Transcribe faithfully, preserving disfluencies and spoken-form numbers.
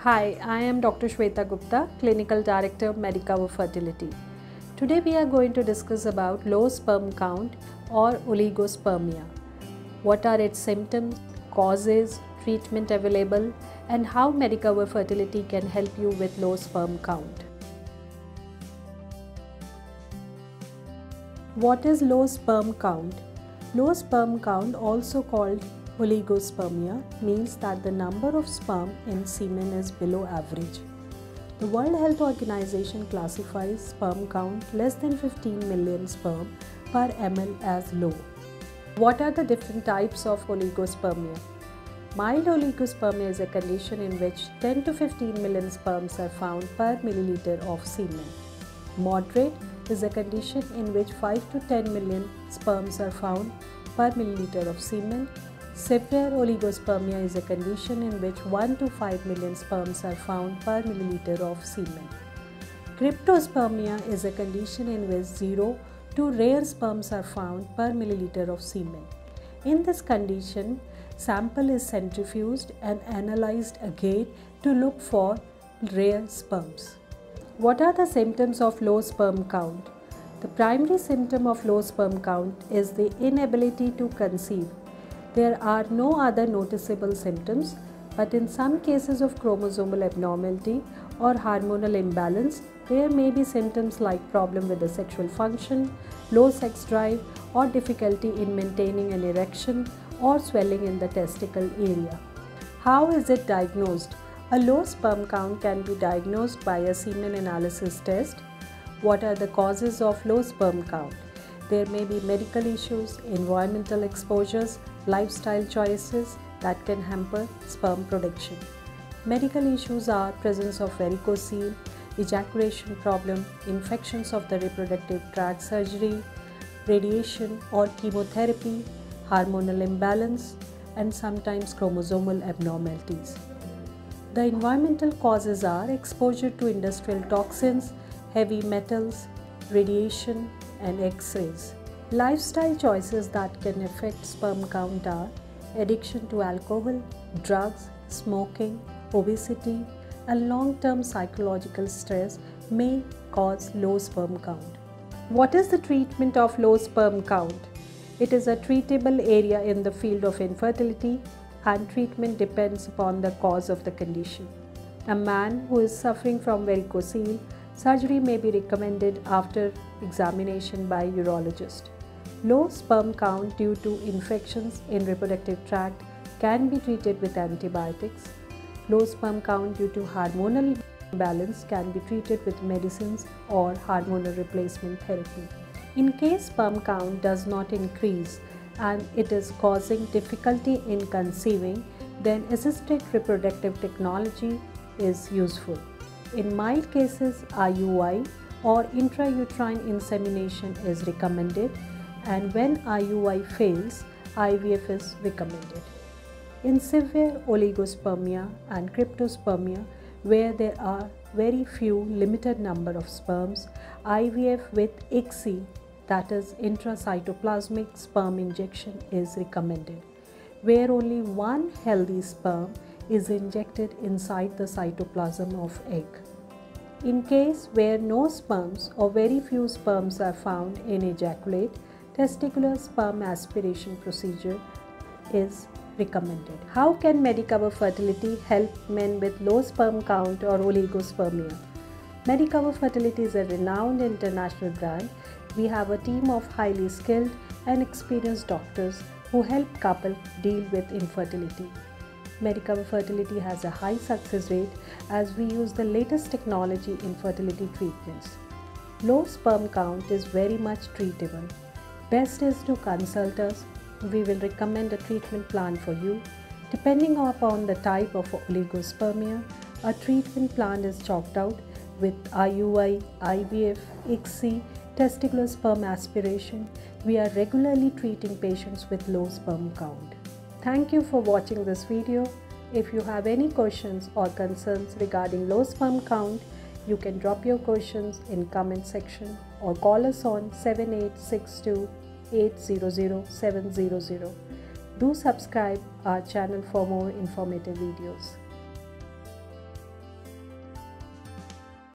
Hi, I am Doctor Sweta Gupta, Clinical Director, Medicover Fertility. Today we are going to discuss about low sperm count or oligospermia. What are its symptoms, causes, treatment available, and how Medicover Fertility can help you with low sperm count. What is low sperm count? Low sperm count, also called Oligospermia, means that the number of sperm in semen is below average. The World Health Organization classifies sperm count less than fifteen million sperm per milliliter as low. What are the different types of oligospermia? Mild oligospermia is a condition in which ten to fifteen million sperms are found per milliliter of semen. Moderate is a condition in which five to ten million sperms are found per milliliter of semen. Severe oligospermia is a condition in which one to five million sperms are found per milliliter of semen. Cryptospermia is a condition in which zero to rare sperms are found per milliliter of semen. In this condition, sample is centrifuged and analyzed again to look for rare sperms. What are the symptoms of low sperm count? The primary symptom of low sperm count is the inability to conceive. There are no other noticeable symptoms, but in some cases of chromosomal abnormality or hormonal imbalance, there may be symptoms like problem with the sexual function, low sex drive, or difficulty in maintaining an erection or swelling in the testicle area. How is it diagnosed? A low sperm count can be diagnosed by a semen analysis test. What are the causes of low sperm count? There may be medical issues, environmental exposures, lifestyle choices that can hamper sperm production. Medical issues are presence of varicocele, ejaculation problem, infections of the reproductive tract, surgery, radiation or chemotherapy, hormonal imbalance, and sometimes chromosomal abnormalities. The environmental causes are exposure to industrial toxins, heavy metals, radiation, and X-rays. Lifestyle choices that can affect sperm count are addiction to alcohol, drugs, smoking, obesity, and long-term psychological stress may cause low sperm count. What is the treatment of low sperm count? It is a treatable area in the field of infertility, and treatment depends upon the cause of the condition. A man who is suffering from varicocele, surgery may be recommended after examination by urologist. Low sperm count due to infections in reproductive tract can be treated with antibiotics. Low sperm count due to hormonal imbalance can be treated with medicines or hormonal replacement therapy. In case sperm count does not increase and it is causing difficulty in conceiving, then assisted reproductive technology is useful. In mild cases, I U I or intrauterine insemination is recommended, and when I U I fails, I V F is recommended. In severe oligospermia and cryptospermia, where there are very few limited number of sperms, I V F with I C S I, that is intracytoplasmic sperm injection, is recommended, where only one healthy sperm is injected inside the cytoplasm of egg. In case where no sperms or very few sperms are found in ejaculate, testicular sperm aspiration procedure is recommended. How can Medicover Fertility help men with low sperm count or oligospermia? Medicover Fertility is a renowned international brand. We have a team of highly skilled and experienced doctors who help couples deal with infertility. Medicover Fertility has a high success rate as we use the latest technology in fertility treatments. Low sperm count is very much treatable. Best is to consult us. We will recommend a treatment plan for you. Depending upon the type of oligospermia, a treatment plan is chalked out with I U I, I V F, I C S I, testicular sperm aspiration. We are regularly treating patients with low sperm count. Thank you for watching this video. If you have any questions or concerns regarding low sperm count, you can drop your questions in comment section or call us on seven eight six two, eight zero zero, seven zero zero. Do subscribe our channel for more informative videos.